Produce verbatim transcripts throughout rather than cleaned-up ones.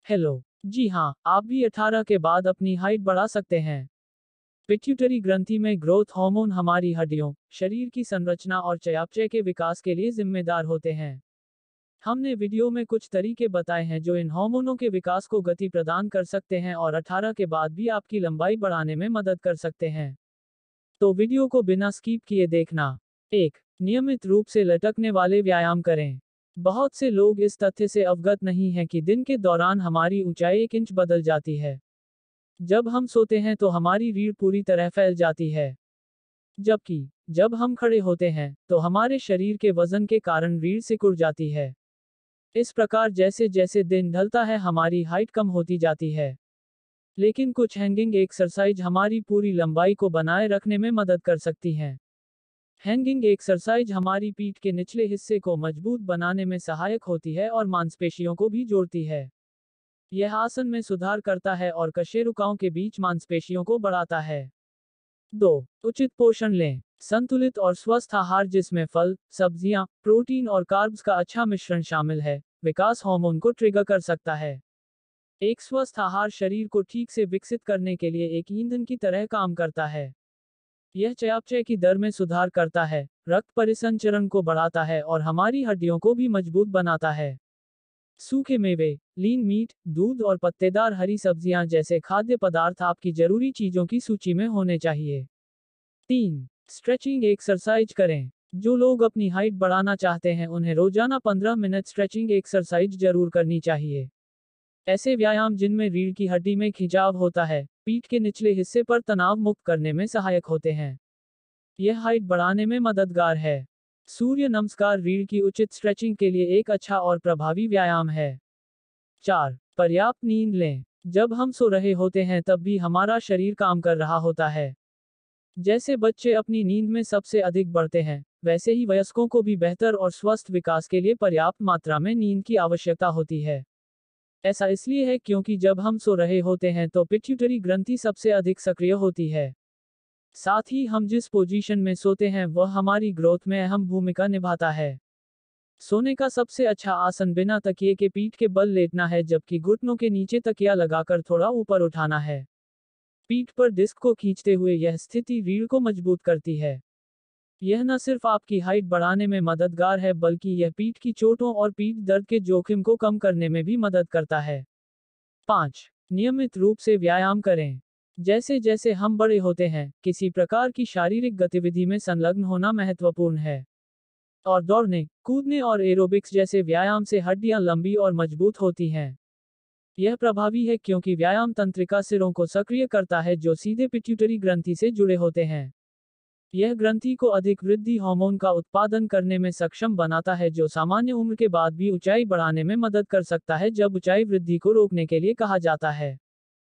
Hello. जी हाँ, आप भी अठारह के बाद अपनी हाइट बढ़ा सकते हैं। पिट्यूटरी ग्रंथि में ग्रोथ हार्मोन हमारी हड्डियों, शरीर की संरचना और चयापचय के विकास के लिए जिम्मेदार होते हैं। हमने वीडियो में कुछ तरीके बताए हैं जो इन हार्मोनों के विकास को गति प्रदान कर सकते हैं और अठारह के बाद भी आपकी लंबाई बढ़ाने में मदद कर सकते हैं। तो वीडियो को बिना स्किप किए देखना। एक, नियमित रूप से लटकने वाले व्यायाम करें। बहुत से लोग इस तथ्य से अवगत नहीं हैं कि दिन के दौरान हमारी ऊंचाई एक इंच बदल जाती है। जब हम सोते हैं तो हमारी रीढ़ पूरी तरह फैल जाती है, जबकि जब हम खड़े होते हैं तो हमारे शरीर के वजन के कारण रीढ़ सिकुड़ जाती है। इस प्रकार जैसे जैसे दिन ढलता है हमारी हाइट कम होती जाती है। लेकिन कुछ हैंगिंग एक्सरसाइज हमारी पूरी लंबाई को बनाए रखने में मदद कर सकती हैं। हैंगिंग एक्सरसाइज हमारी पीठ के निचले हिस्से को मजबूत बनाने में सहायक होती है और मांसपेशियों को भी जोड़ती है। यह आसन में सुधार करता है और कशेरुकाओं के बीच मांसपेशियों को बढ़ाता है। दो, उचित पोषण लें। संतुलित और स्वस्थ आहार जिसमें फल, सब्जियां, प्रोटीन और कार्ब्स का अच्छा मिश्रण शामिल है, विकास हार्मोन को ट्रिगर कर सकता है। एक स्वस्थ आहार शरीर को ठीक से विकसित करने के लिए एक ईंधन की तरह काम करता है। यह चयापचय की दर में सुधार करता है, रक्त परिसंचरण को बढ़ाता है और हमारी हड्डियों को भी मजबूत बनाता है। सूखे मेवे, लीन मीट, दूध और पत्तेदार हरी सब्जियां जैसे खाद्य पदार्थ आपकी जरूरी चीजों की सूची में होने चाहिए। तीन, स्ट्रेचिंग एक्सरसाइज करें। जो लोग अपनी हाइट बढ़ाना चाहते हैं उन्हें रोजाना पंद्रह मिनट स्ट्रेचिंग एक्सरसाइज जरूर करनी चाहिए। ऐसे व्यायाम जिनमें रीढ़ की हड्डी में खिंचाव होता है, पीठ के निचले हिस्से पर तनाव मुक्त करने में सहायक होते हैं। यह हाइट बढ़ाने में मददगार है। सूर्य नमस्कार रीढ़ की उचित स्ट्रेचिंग के लिए एक अच्छा और प्रभावी व्यायाम है। चार, पर्याप्त नींद लें। जब हम सो रहे होते हैं तब भी हमारा शरीर काम कर रहा होता है। जैसे बच्चे अपनी नींद में सबसे अधिक बढ़ते हैं, वैसे ही वयस्कों को भी बेहतर और स्वस्थ विकास के लिए पर्याप्त मात्रा में नींद की आवश्यकता होती है। ऐसा इसलिए है क्योंकि जब हम सो रहे होते हैं तो पिट्यूटरी ग्रंथि सबसे अधिक सक्रिय होती है। साथ ही हम जिस पोजीशन में सोते हैं वह हमारी ग्रोथ में अहम भूमिका निभाता है। सोने का सबसे अच्छा आसन बिना तकिए के पीठ के बल लेटना है, जबकि घुटनों के नीचे तकिया लगाकर थोड़ा ऊपर उठाना है। पीठ पर डिस्क को खींचते हुए यह स्थिति रीढ़ को मजबूत करती है। यह न सिर्फ आपकी हाइट बढ़ाने में मददगार है बल्कि यह पीठ की चोटों और पीठ दर्द के जोखिम को कम करने में भी मदद करता है। पाँच, नियमित रूप से व्यायाम करें। जैसे जैसे हम बड़े होते हैं, किसी प्रकार की शारीरिक गतिविधि में संलग्न होना महत्वपूर्ण है। और दौड़ने, कूदने और एरोबिक्स जैसे व्यायाम से हड्डियां लंबी और मजबूत होती हैं। यह प्रभावी है क्योंकि व्यायाम तंत्रिका सिरों को सक्रिय करता है जो सीधे पिट्यूटरी ग्रंथि से जुड़े होते हैं। यह ग्रंथि को अधिक वृद्धि हार्मोन का उत्पादन करने में सक्षम बनाता है जो सामान्य उम्र के बाद भी ऊंचाई बढ़ाने में मदद कर सकता है जब ऊंचाई वृद्धि को रोकने के लिए कहा जाता है।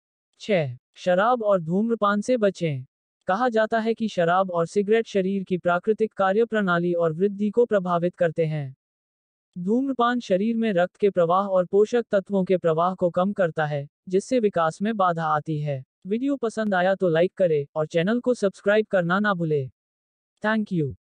छह, शराब और धूम्रपान से बचें। कहा जाता है कि शराब और सिगरेट शरीर की प्राकृतिक कार्यप्रणाली और वृद्धि को प्रभावित करते हैं। धूम्रपान शरीर में रक्त के प्रवाह और पोषक तत्वों के प्रवाह को कम करता है, जिससे विकास में बाधा आती है। वीडियो पसंद आया तो लाइक करें और चैनल को सब्सक्राइब करना ना भूलें। Thank you.